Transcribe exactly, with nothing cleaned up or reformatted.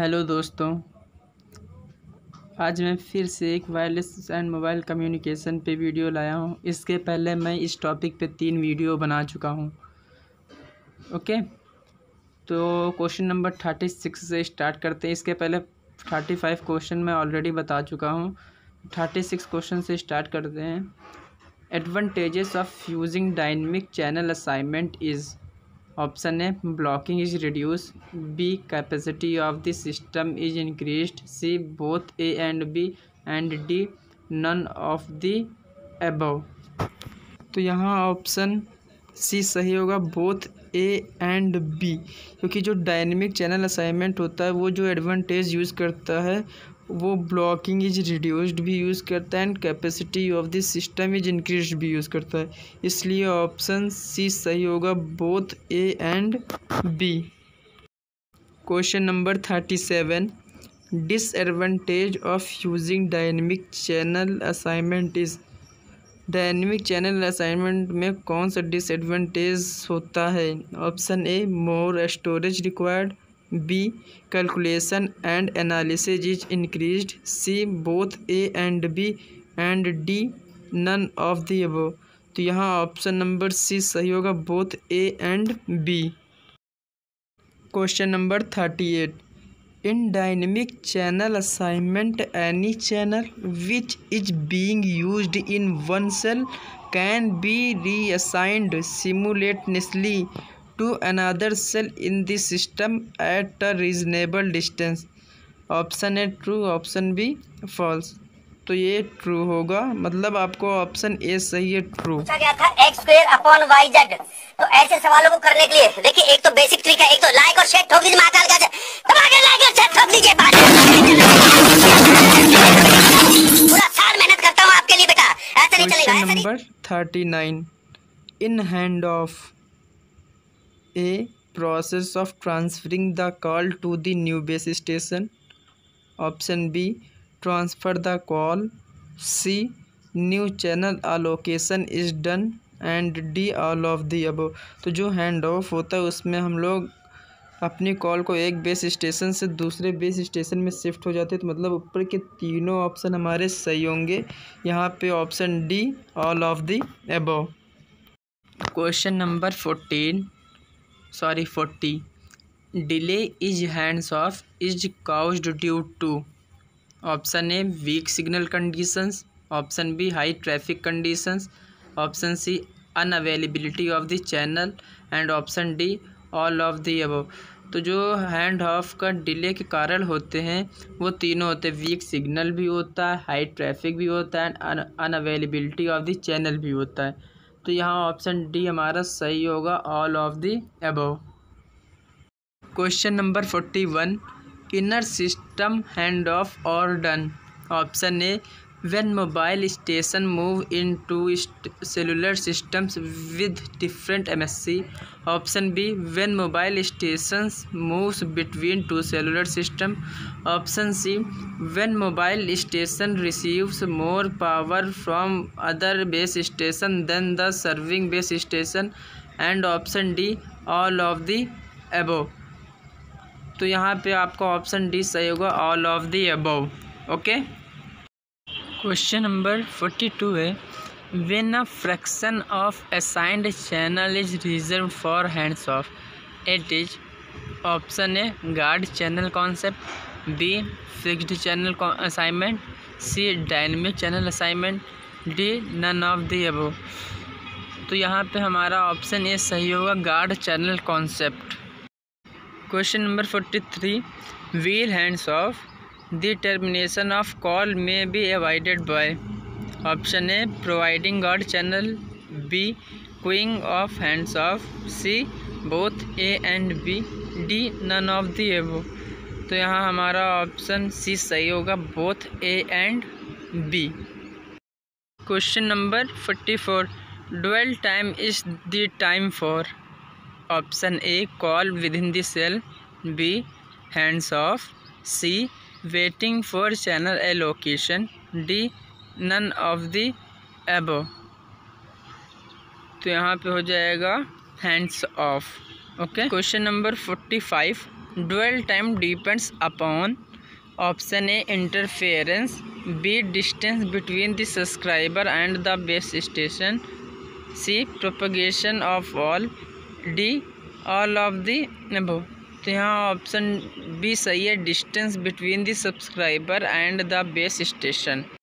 Hello दोस्तों, आज मैं फिर से एक वायरलेस एंड मोबाइल कम्युनिकेशन पे वीडियो लाया हूँ। इसके पहले मैं इस टॉपिक पे तीन वीडियो बना चुका हूँ। ओके, तो क्वेश्चन नंबर थर्टी सिक्स से स्टार्ट करते हैं। इसके पहले थर्टी फाइव क्वेश्चन मैं ऑलरेडी बता चुका हूँ। थर्टी सिक्स क्वेश्चन से स्टार्ट करते हैं। Advantages of using dynamic channel assignment is option A blocking is reduce, B capacity of the system is increased, C both A and B and D none of the above. तो यहाँ option C सही होगा, both A and B, क्योंकि जो dynamic channel assignment होता है वो जो एडवांटेज यूज़ करता है वो ब्लॉकिंग इज रिड्यूस्ड भी यूज़ करता है and capacity of the system is increased भी यूज़ करता है। इसलिए ऑप्शन सी सही होगा, both A and B. Question number thirty seven, disadvantage of using dynamic channel assignment is. Dynamic channel assignment में कौन सा डिसएडवांटेज होता है? Option A more storage required, B calculation and analysis is increased, C both A and B and D none of the above. तो यहाँ option number C सही होगा, both A and B. Question number thirty eight, in dynamic channel assignment any channel which is being used in one cell can be reassigned simultaneously to another cell in the system at a reasonable distance। Option A true, option B false. तो ये true होगा, मतलब आपको option A सही है, true. पूछा गया था X square upon Y Z. तो ऐसे सवालों को करने के लिए देखिए, एक तो बेसिक ट्रिक है, एक तो लाइक और शेयर ठोक दीजिए, महाकाल का लाइक और शेयर ठोक दीजिए। पूरा साल मेहनत करता हूँ आपके लिए बेटा, ऐसे नहीं चलेगा। Question number thirty nine, in hand off a process of transferring the call to the new base station, option B transfer the call, C new channel allocation is done and D all of the above. तो जो hand of होता है उसमें हम लोग अपनी call को एक बेस स्टेशन से दूसरे बेस स्टेशन में शिफ्ट हो जाते हैं। तो मतलब ऊपर के तीनों ऑप्शन हमारे सही होंगे। यहाँ पे option D all of the above. Question number fourteen sorry forty, delay is hands off is caused due to. Option A weak signal conditions, option B high traffic conditions, option C unavailability of the channel and option D all of the above. तो जो hand of का delay के कारण होते हैं वो तीनों होते हैं, वीक सिग्नल भी होता है, हाई ट्रैफिक भी होता है, अनअवेलेबिलिटी ऑफ द चैनल भी होता है। तो यहाँ ऑप्शन डी हमारा सही होगा, all of the above. Question number forty one, inner system hand off और done. Option A when mobile station move into cellular systems with different M S C, option B when mobile stations moves between two cellular system, option C when mobile station receives more power from other base station than the serving base station, and option D all of the above। तो यहाँ पे आपका option D सही होगा, all of the above. Okay, question number forty two है, when a fraction of assigned channel is reserve for hands off, it is option A guard channel concept, B fixed channel assignment, C dynamic channel assignment, D none of the above. तो यहाँ पे हमारा option A सही होगा, guard channel concept. Question number forty three, will hands off the termination of call may be avoided by, option A providing guard channel, B queuing of hands off, C both A and B, D none of the above। तो यहाँ हमारा option C सही होगा, both A and B. Question number forty four, dwell time is the time for, option A call within the cell, B hands off, C waiting for channel allocation, D none of the above. तो यहाँ पे हो जाएगा hands off. Okay, question number forty five, dwell time depends upon option A interference, B distance between the subscriber and the base station, C propagation of all, D all of the above। तो यहाँ option B सही है, distance between the subscriber and the base station.